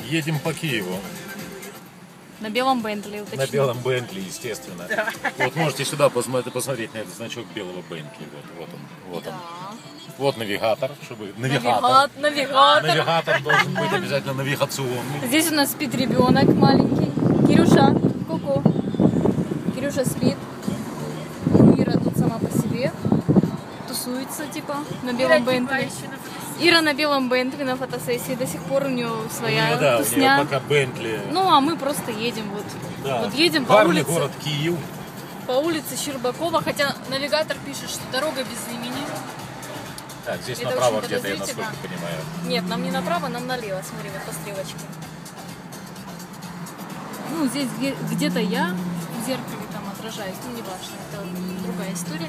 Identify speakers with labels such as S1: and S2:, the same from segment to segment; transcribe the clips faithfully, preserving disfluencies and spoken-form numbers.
S1: Едем по Киеву.
S2: На белом Бентли, уточню.
S1: На белом Бентли, естественно. Да. Вот можете сюда посмотреть на этот значок белого Бентли. Вот, вот он, вот
S2: да.
S1: он. Вот навигатор, чтобы навигатор.
S2: Навигатор.
S1: Навигатор должен быть обязательно навигационный.
S2: Здесь у нас спит ребенок маленький. Кирюша, ку-ку. Кирюша спит. Ира тут сама по себе тусуется, типа, на белом Бентли. Ира на белом Бентли на фотосессии, до сих пор у нее своя
S1: ну, да,
S2: тусня.
S1: У нее пока Бентли.
S2: Ну, а мы просто едем вот.
S1: Да.
S2: Вот едем по
S1: Главный
S2: улице.
S1: город Киев.
S2: По улице Щербакова, хотя навигатор пишет, что дорога без имени.
S1: Так, здесь
S2: это
S1: направо где-то, я насколько понимаю.
S2: Нет, нам не направо, нам налево, смотри, вот по стрелочке. Ну, здесь где-то я в зеркале там отражаюсь, ну, не важно, это другая история.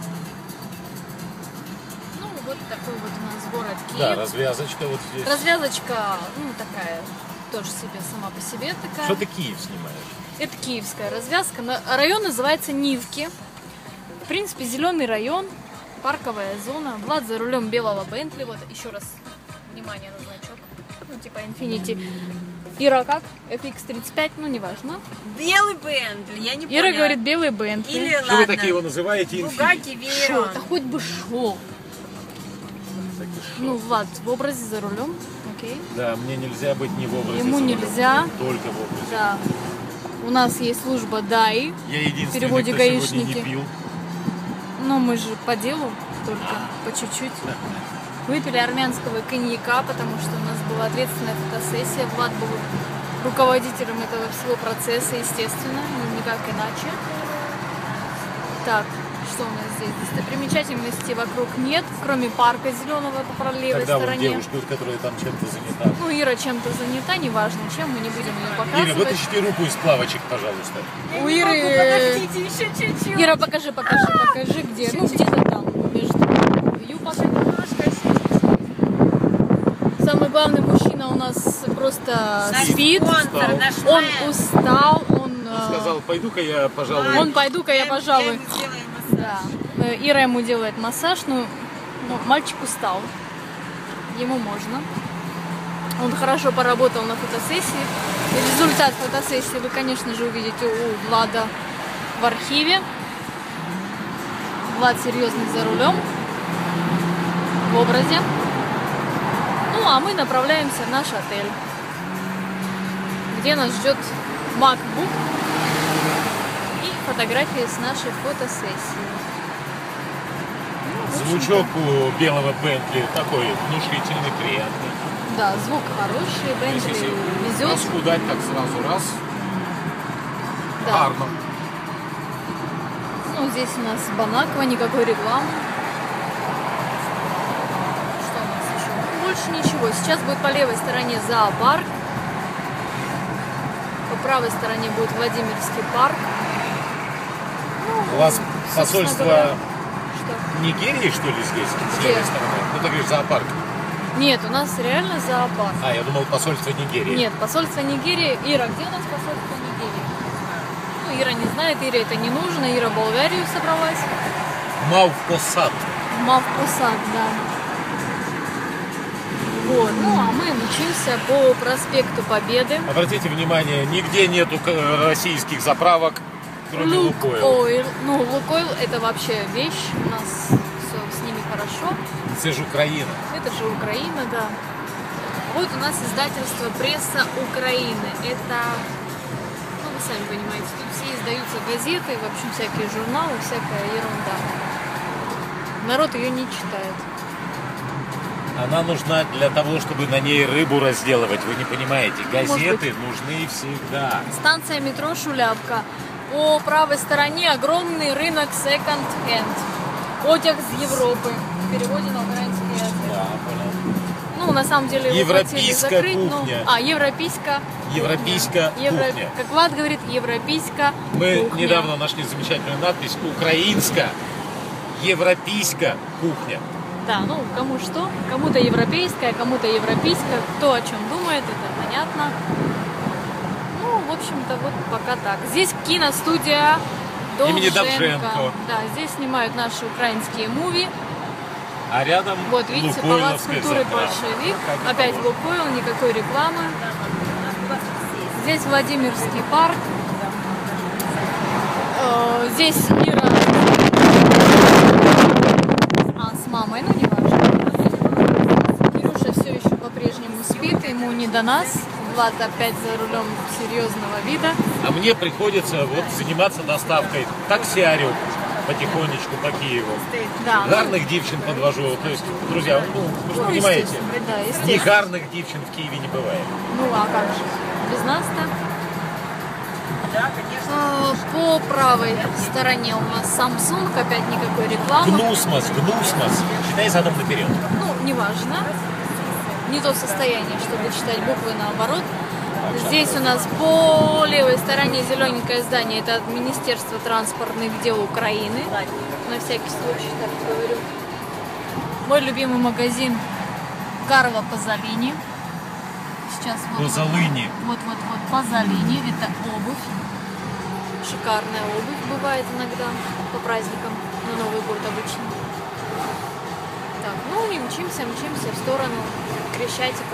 S2: Ну, вот такой вот у нас город Киев.
S1: Да, развязочка вот здесь.
S2: Развязочка, ну, такая, тоже себе сама по себе такая.
S1: Что ты Киев снимаешь?
S2: Это киевская развязка. Район называется Нивки. В принципе, зеленый район, парковая зона. Влад за рулем белого Бентли. Вот еще раз внимание на значок. Ну, типа Infiniti. Ира как? эф икс тридцать пять, ну, неважно.
S3: Белый Бентли, я не поняла.
S2: Ира говорит белый Бентли.
S3: Или
S1: что
S3: ладно.
S1: Вы такие его называете?
S3: Бугатти Вейрон.
S2: Да хоть бы шел. Ну, Влад в образе за рулем. Окей.
S1: Да, мне нельзя быть не в образе.
S2: Ему нельзя.
S1: Только в образе.
S2: Да. У нас есть служба дай.
S1: Я единственный,
S2: в переводе
S1: кто
S2: гаишники.
S1: сегодня не пил.
S2: Но мы же по делу, только по чуть-чуть. Выпили армянского коньяка, потому что у нас была ответственная фотосессия. Влад был руководителем этого всего процесса, естественно, ну, никак иначе. Так, что у нас здесь? Достопримечательностей вокруг нет, кроме парка зеленого по правой
S1: Тогда
S2: стороне.
S1: Вот девушка, которая там чем-то занята.
S2: Ну, Ира чем-то занята, неважно чем, мы не будем ее показывать.
S1: Ира, вытащите руку из плавочек, пожалуйста.
S3: Я
S2: У
S3: не
S2: Иры...
S3: могу, подождите, еще чуть-чуть.
S2: Ира, покажи, покажи, покажи, где. Ну, где-то там, между юбок. Самый главный мужчина у нас просто
S3: Наш
S2: спит.
S3: спонсор, наш
S2: Он
S3: мэр.
S2: устал, он...
S1: Сказал, пойду-ка я, пожалуй.
S2: Он пойду-ка я, пожалуй.
S3: Я ему сделаю массаж.
S2: Да. Ира ему делает массаж, ну, ну, мальчик устал. Ему можно. Он хорошо поработал на фотосессии. Результат фотосессии вы, конечно же, увидите у Влада в архиве. Влад серьезный за рулем, в образе. Ну, а мы направляемся в наш отель, где нас ждет MacBook и фотографии с нашей фотосессии. Ну,
S1: Звучок у белого Бентли такой внушительный, приятный.
S2: Да, звук хороший, Бентли везет.
S1: Раскудать так сразу, раз.
S2: Да.
S1: Гарно.
S2: Ну, здесь у нас Бонаква, никакой рекламы. Что у нас еще? Ну, больше ничего. Сейчас будет по левой стороне зоопарк. По правой стороне будет Владимирский парк. Ну,
S1: У вас
S2: собственно
S1: посольство
S2: говоря, что?
S1: Нигерии, что ли, здесь? С
S2: Где?
S1: левой стороны? Ну, ты говоришь, зоопарк.
S2: Нет, у нас реально зоопарк.
S1: А, я думал, посольство Нигерии.
S2: Нет, посольство Нигерии. Ира, где у нас посольство Нигерии? Ну, Ира не знает, Ире это не нужно. Ира в Болгарию собралась.
S1: Мавпосад.
S2: Мавпосад, да. Вот. Ну, а мы мчимся по проспекту Победы.
S1: Обратите внимание, нигде нету российских заправок, кроме Лукойл.
S2: Лукойл. Ну, Лукойл это вообще вещь. У нас все с ними хорошо.
S1: Это же Украина.
S2: Это же Украина, да. Вот у нас издательство «Пресса Украины». Это, ну, вы сами понимаете, тут все издаются газеты, в общем, всякие журналы, всякая ерунда. Народ ее не читает.
S1: Она нужна для того, чтобы на ней рыбу разделывать. Вы не понимаете, газеты нужны всегда.
S2: Станция метро Шулявка. По правой стороне огромный рынок секонд-хенд. Одяг с Европы. В переводе на украинский язык.
S1: Да, понял.
S2: Ну, на самом деле, его хотели
S1: Европейская
S2: закрыть,
S1: кухня.
S2: но... А, европейская
S1: Европейская
S2: Евро...
S1: кухня.
S2: Как Влад говорит, европейская
S1: Мы
S2: кухня.
S1: недавно нашли замечательную надпись «Украинская европейская кухня».
S2: Да, ну, кому что. Кому-то европейская, кому-то европейская. Кто о чем думает, это понятно. Ну, в общем-то, вот пока так. Здесь киностудия
S1: Имени
S2: Довженко.
S1: Довженко.
S2: Да, здесь снимают наши украинские муви.
S1: А рядом
S2: Вот, видите, палац
S1: Лукойловская
S2: культуры
S1: заправка.
S2: большевик.
S1: Как
S2: Опять
S1: положено.
S2: Лукойл, никакой рекламы. Здесь Владимирский парк. Э, Здесь Ира а, с мамой, ну не важно. Кирюша все еще по-прежнему спит, ему не до нас. Влад опять за рулем серьезного вида.
S1: А мне приходится вот заниматься доставкой. Таксиарю потихонечку по Киеву.
S2: Да.
S1: Гарных девчин подвожу. То есть, друзья, ну, вы же
S2: Ну,
S1: понимаете,
S2: естественно, да,
S1: ни
S2: естественно.
S1: гарных девчин в Киеве не бывает.
S2: Ну а как же? Без нас-то?
S3: Да, конечно.
S2: Э, По правой стороне у нас Samsung, опять никакой рекламы.
S1: Гнусмос, гнусмос. Читай задом наперед.
S2: Ну, неважно. Не то состояние, чтобы читать буквы наоборот. Здесь у нас по левой стороне зелененькое здание. Это от Министерства транспортных дел Украины. На всякий случай так говорю. Мой любимый магазин Карло Пазолини. Сейчас вот,
S1: Пазолини.
S2: вот, вот, вот Пазолини. Это обувь. Шикарная обувь бывает иногда по праздникам. На Новый год обычно. Так, ну и мчимся, мчимся в сторону Крещатика.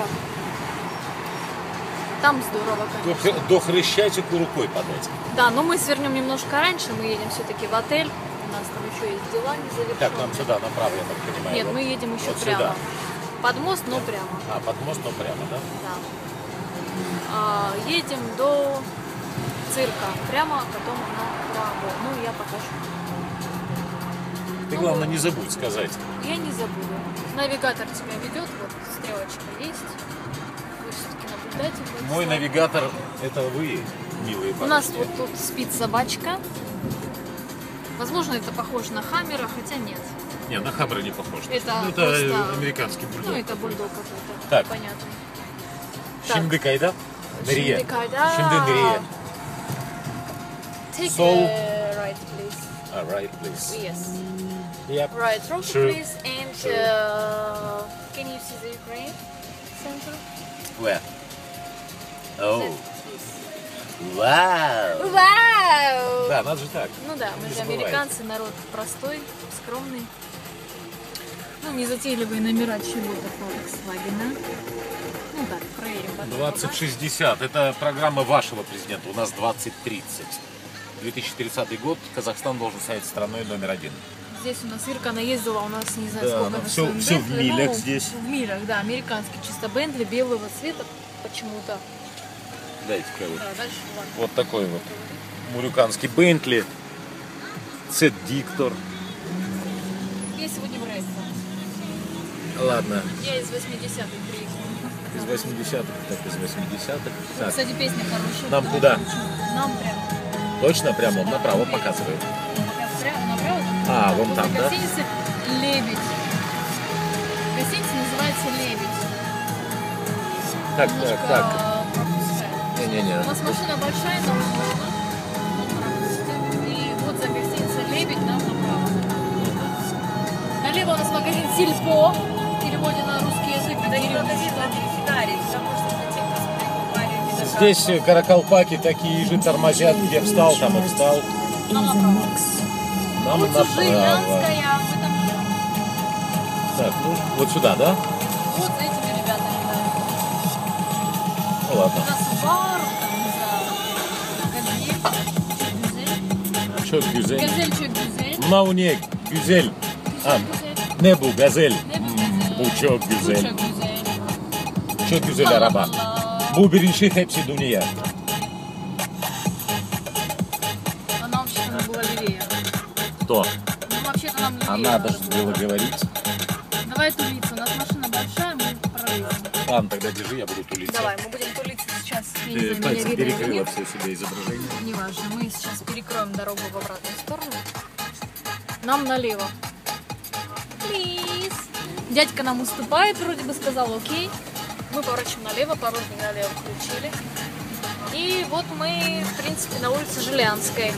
S2: Там здорово,
S1: До,
S2: конечно.
S1: Хр- до Хрещатику рукой подать.
S2: Да, но мы свернем немножко раньше, мы едем все-таки в отель. У нас там еще есть дела не завершенные.
S1: Так, нам сюда, направо, я так понимаю.
S2: Нет,
S1: вот.
S2: мы едем еще
S1: Вот
S2: прямо.
S1: сюда.
S2: Под мост, но прямо.
S1: А, под мост, но прямо, да?
S2: Да. А, едем до цирка. Прямо, потом направо. Ну, я покажу.
S1: Ты,
S2: Ну,
S1: главное,
S2: вот.
S1: не забудь сказать.
S2: Я не забуду. Навигатор тебя ведет, вот стрелочка есть. Вы все-таки наблюдатель. будете
S1: Мой
S2: с нами.
S1: навигатор — это вы, милые
S2: У нас
S1: барышни.
S2: вот тут спит собачка. Возможно, это похоже на Хаммера, хотя нет.
S1: Не, на Хаммера не похож.
S2: Это
S1: Ну, это
S2: просто-
S1: американский бульдог.
S2: Ну, это бульдог какой-то.
S1: Так.
S2: Понятно. Так.
S1: Şimdi kayda? Nereye?
S2: Şimdi kayda.
S1: Şimdi nereye?
S2: Take
S1: Sol.
S2: the right, please.
S1: Ah, right, please.
S2: Yes.
S1: Yep.
S2: Right, road,
S1: Sure.
S2: please. And
S1: Sure.
S2: uh, can you see the Ukraine center?
S1: Where? Oh,
S2: That is-
S1: вау!
S2: Вау!
S1: Да, надо же так.
S2: Ну да, мы
S1: Не
S2: же
S1: забывайте.
S2: американцы, народ простой, скромный. Ну, не затейливые номера чего-то Volkswagen. Ну так, проверим потом.
S1: двадцать шестьдесят. Это программа вашего президента. У нас двадцать тридцать. две тысячи тридцатый год. Казахстан должен стать страной номер один.
S2: Здесь у нас Ирка наездила, у нас не знаю
S1: Да,
S2: сколько
S1: ну,
S2: на
S1: всё-
S2: своем
S1: всё в
S2: Бентли,
S1: милях
S2: ну,
S1: здесь.
S2: В милях, да, американский чисто Бентли, белого цвета почему-то.
S1: Дайте-ка вот.
S2: Да, дальше ладно.
S1: Вот такой вот мурюканский Бентли. Цет Диктор.
S2: Я сегодня в Рейсе.
S1: Ладно.
S2: Я из восьмидесятых приехала.
S1: Из восьмидесятых, так из восьмидесятых. Так,
S2: Кстати, песня хорошая.
S1: нам куда?
S2: Нам прям.
S1: Точно прямо он направо показывает.
S2: Прям направо.
S1: А, вон
S2: Возле
S1: там, да?
S2: гостиницы «Лебедь». Гостиница называется «Лебедь».
S1: Так,
S2: Немножко
S1: так, так.
S2: пропускаем.
S1: Не-не-не.
S2: У нас машина большая, нам нужно. Он пропустит. И вот за гостиницей «Лебедь» нам направо. Налево у нас магазин «Сельпо». В переводе на русский язык.
S3: Да не надо
S2: деревня.
S3: видно перефидарить, потому что для тех, кто покупали, не дошла.
S1: Здесь э, каракалпаки такие же тормозят, где встал, там и встал.
S2: Нам направо.
S1: Нам
S2: Вот
S1: направо.
S2: Жирянская, мы там
S1: Так, ну, вот сюда, да?
S2: вот с этими ребятами, да.
S1: Ну
S2: У
S1: ладно.
S2: нас Subaru, там, не знаю, Газель,
S1: Çok güzel.
S2: Газель, çok güzel.
S1: Mavne güzel. Ha,
S2: Güzel.
S1: ne bu gazel?
S2: Ne bu
S1: Hmm,
S2: güzel?
S1: bu çok
S2: Bu
S1: güzel.
S2: çok güzel.
S1: Çok güzel araba.
S2: Allah.
S1: Bu birinci hepsi dünya.
S2: А нам вообще-то было левее.
S1: Кто?
S2: Ну, вообще-то нам левее.
S1: А надо же
S2: надо
S1: было говорить.
S2: Давай тулиться. У нас машина большая, мы пролезем.
S1: Ладно, тогда держи, я буду тулиться.
S2: Давай, мы будем тулиться сейчас. Я не
S1: Ты
S2: знаю, меня
S1: пальцем
S2: видно или
S1: перекрыла
S2: нет.
S1: все себе изображение.
S2: Неважно, мы сейчас перекроем дорогу в обратную сторону. Нам налево. Плиз. Дядька нам уступает, вроде бы сказал окей. Мы поворачиваем налево, поворотник налево включили. И вот мы, в принципе, на улице Жилянской.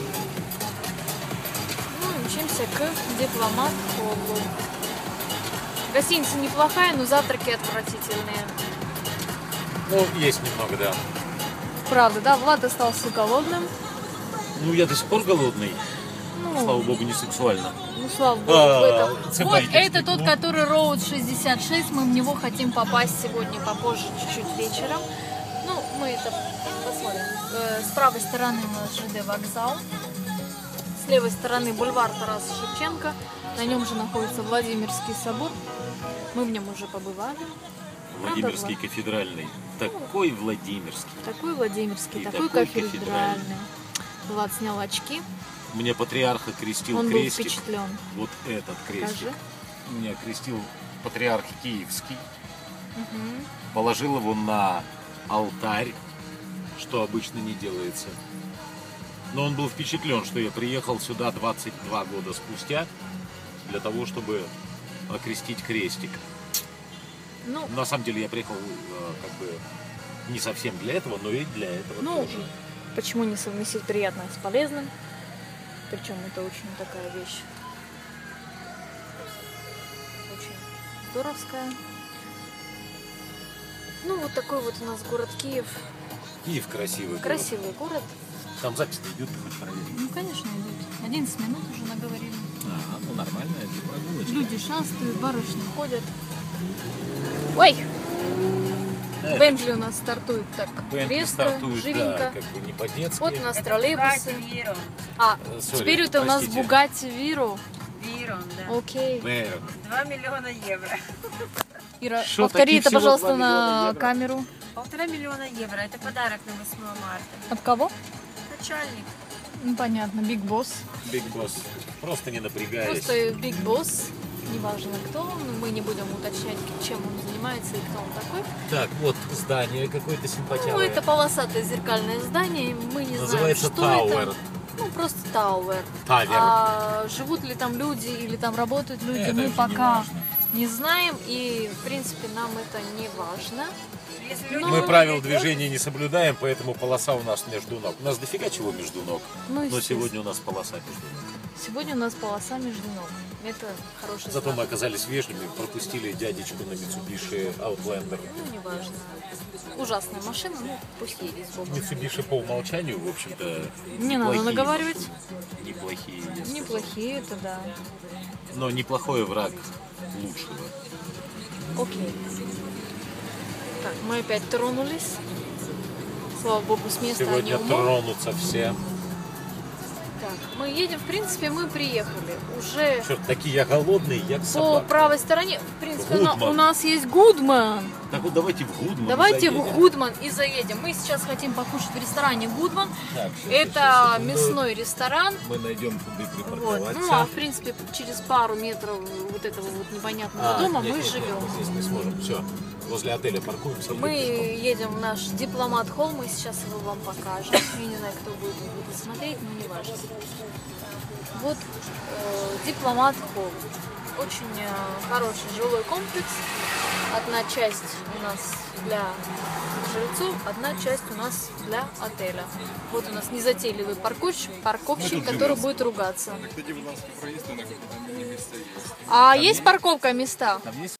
S2: Ну, мчимся к Дипломат-холлу. Гостиница неплохая, но завтраки отвратительные.
S1: Ну, есть немного, да.
S2: Правда, да, Влад остался голодным.
S1: Ну, я до сих пор голодный.
S2: Ну, Ну,
S1: слава богу, не сексуально.
S2: Ну, слава богу,
S1: А,
S2: в этом.
S1: це
S2: Вот
S1: байкерский
S2: это тот,
S1: клуб.
S2: который Road шестьдесят шесть. Мы в него хотим попасть сегодня попозже, чуть-чуть вечером. Ну, мы это посмотрим. Э, С правой стороны у нас ЖД вокзал. С левой стороны бульвар Тараса Шевченко. На нем же находится Владимирский собор. Мы в нем уже побывали.
S1: Владимирский
S2: Правда,
S1: кафедральный. Такой Владимирский.
S2: Такой Владимирский,
S1: И
S2: такой,
S1: такой
S2: кафедральный.
S1: кафедральный.
S2: Влад снял очки.
S1: Мне патриарха крестил
S2: Он был
S1: крестик.
S2: впечатлен.
S1: Вот этот крестик.
S2: Покажи.
S1: Меня крестил патриарх Киевский.
S2: Мгм.
S1: Положил его на алтарь, что обычно не делается. Но он был впечатлен, что я приехал сюда двадцать два года спустя для того, чтобы окрестить крестик.
S2: Ну,
S1: На самом деле я приехал э, как бы не совсем для этого, но и для этого
S2: Ну,
S1: тоже.
S2: почему не совместить приятное с полезным? Причем это очень такая вещь. Очень здоровская. Ну, вот такой вот у нас город Киев.
S1: Киев красивый. город.
S2: Красивый город.
S1: Там запись идет, ты хоть проверить.
S2: Ну, конечно, идут. одиннадцать минут уже наговорили.
S1: А, ну нормальная прогулочка.
S2: Люди шастают, барышни ходят. Ой!
S1: Да,
S2: Бентли у нас стартует так
S1: Бентли
S2: резко,
S1: стартует,
S2: живенько.
S1: да, как бы не по-детски.
S2: Вот у нас троллейбусы.
S3: Вирон.
S2: А,
S1: Э, sorry,
S2: теперь это у нас
S1: простите.
S2: Bugatti Viro.
S3: Вирон, да.
S2: Окей.
S1: Бэр.
S3: два миллиона евро.
S2: Ира,
S1: Шо,
S2: повтори
S1: таких
S2: это,
S1: всего
S2: пожалуйста,
S1: два миллиона
S2: на
S1: евро?
S2: камеру.
S3: Полтора миллиона евро. Это подарок на восьмое марта.
S2: От кого?
S3: Начальник.
S2: Ну, понятно, Big Boss.
S1: Биг Босс. Просто не напрягаясь.
S2: Просто Big Boss, неважно кто он, мы не будем уточнять, чем он занимается и кто он такой.
S1: Так, вот здание какое-то
S2: Ну,
S1: симпатичное.
S2: это полосатое зеркальное здание, мы не
S1: Называется
S2: знаем, что
S1: Тауэр.
S2: это. Ну, просто Тауэр.
S1: Тавер.
S2: А живут ли там люди или там работают люди,
S1: Это
S2: мы
S1: уже не
S2: пока
S1: важно.
S2: не знаем, и, в принципе, нам это не важно.
S3: Если люди
S2: Ну,
S1: Мы
S3: будут
S1: правил
S3: идти,
S1: движения не соблюдаем, поэтому полоса у нас между ног. У нас дофига чего между ног.
S2: Ну,
S1: Но
S2: естественно.
S1: сегодня у нас полоса между ног.
S2: Сегодня у нас полоса между ног. Это хороший
S1: Зато
S2: знак.
S1: мы оказались вежливыми, пропустили дядечку на Mitsubishi Outlander.
S2: Ну, неважно. Ужасная машина, ну, пусть едет с Богом.
S1: Mitsubishi по умолчанию, в общем-то,
S2: Не надо
S1: неплохие
S2: наговаривать.
S1: машины. Неплохие, если
S2: Неплохие, это да.
S1: сказать. Но неплохой враг лучшего.
S2: Окей. Так, мы опять тронулись. Слава богу, с места
S1: Сегодня
S2: они умом.
S1: тронутся все.
S2: Так, мы едем, в принципе, мы приехали. Уже
S1: Черт, такие я голодный, я к
S2: по
S1: собаке.
S2: правой стороне, в принципе, на-
S1: Гудман.
S2: у нас есть Гудман.
S1: Так вот давайте в Гудман
S2: Давайте
S1: заедем.
S2: в Гудман и заедем. Мы сейчас хотим покушать в ресторане Гудман.
S1: Так, сейчас,
S2: Это
S1: сейчас, секунду.
S2: мясной ресторан.
S1: Мы найдем, куда
S2: Вот.
S1: припарковаться.
S2: Ну, а в принципе, через пару метров вот этого вот непонятного
S1: А,
S2: дома
S1: нет,
S2: мы
S1: нет, нет,
S2: живем.
S1: мы здесь не сможем. Все, возле отеля паркуемся.
S2: Мы
S1: идем пешком.
S2: едем в наш дипломат холл, мы сейчас его вам покажем. Я не знаю, кто будет это смотреть, но не важно. Вот э, дипломат холл. Очень э, хороший жилой комплекс. Одна часть у нас для жильцов, одна часть у нас для отеля. Вот у нас незатейливый парковщик, парковщик,
S1: тут
S2: который
S1: живем.
S2: будет ругаться.
S4: Тоді, будь ласка, проїзд на куди места есть.
S2: А есть парковка места?
S1: Там есть